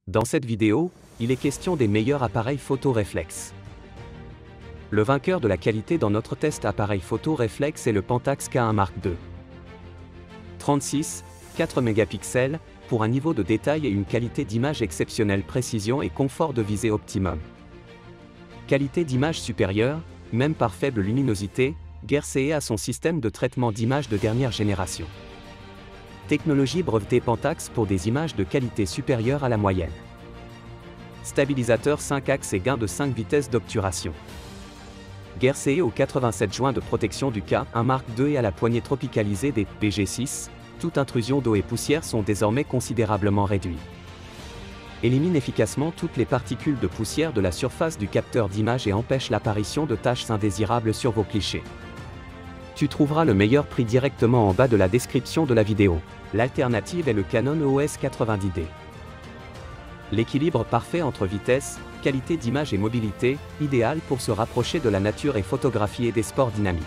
Dans cette vidéo, il est question des meilleurs appareils photo réflexe. Le vainqueur de la qualité dans notre test appareil photo réflexe est le Pentax K1 Mark II. 36, 4 mégapixels, pour un niveau de détail et une qualité d'image exceptionnelle, précision et confort de visée optimum. Qualité d'image supérieure, même par faible luminosité, GearCE a son système de traitement d'image de dernière génération. Technologie brevetée Pentax pour des images de qualité supérieure à la moyenne. Stabilisateur 5 axes et gain de 5 vitesses d'obturation. GearCE aux 87 joints de protection du K1 Mark II et à la poignée tropicalisée des BG6, toute intrusion d'eau et poussière sont désormais considérablement réduites. Élimine efficacement toutes les particules de poussière de la surface du capteur d'image et empêche l'apparition de taches indésirables sur vos clichés. Tu trouveras le meilleur prix directement en bas de la description de la vidéo. L'alternative est le Canon EOS 90D. L'équilibre parfait entre vitesse, qualité d'image et mobilité, idéal pour se rapprocher de la nature et photographier des sports dynamiques.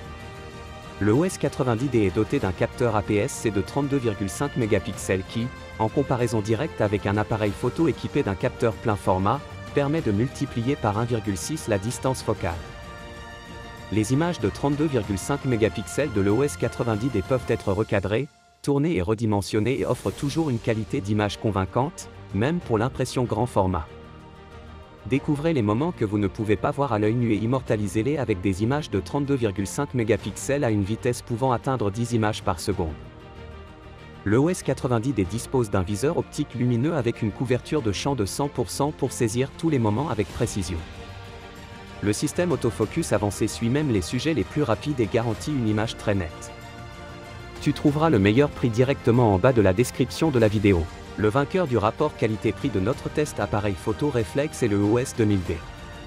Le EOS 90D est doté d'un capteur APS-C de 32,5 mégapixels qui, en comparaison directe avec un appareil photo équipé d'un capteur plein format, permet de multiplier par 1,6 la distance focale. Les images de 32,5 mégapixels de l'EOS 90D peuvent être recadrées, tournées et redimensionnées et offrent toujours une qualité d'image convaincante, même pour l'impression grand format. Découvrez les moments que vous ne pouvez pas voir à l'œil nu et immortalisez-les avec des images de 32,5 mégapixels à une vitesse pouvant atteindre 10 images par seconde. L'EOS 90D dispose d'un viseur optique lumineux avec une couverture de champ de 100% pour saisir tous les moments avec précision. Le système autofocus avancé suit même les sujets les plus rapides et garantit une image très nette. Tu trouveras le meilleur prix directement en bas de la description de la vidéo. Le vainqueur du rapport qualité-prix de notre test appareil photo réflexe est le EOS 2000D.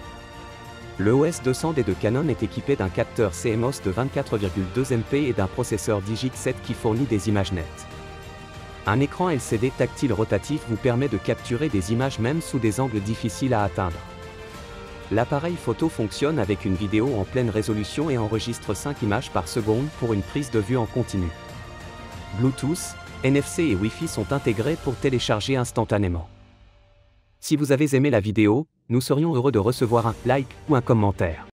Le EOS 200D de Canon est équipé d'un capteur CMOS de 24,2 MP et d'un processeur Digic-7 qui fournit des images nettes. Un écran LCD tactile rotatif vous permet de capturer des images même sous des angles difficiles à atteindre. L'appareil photo fonctionne avec une vidéo en pleine résolution et enregistre 5 images par seconde pour une prise de vue en continu. Bluetooth, NFC et Wi-Fi sont intégrés pour télécharger instantanément. Si vous avez aimé la vidéo, nous serions heureux de recevoir un like ou un commentaire.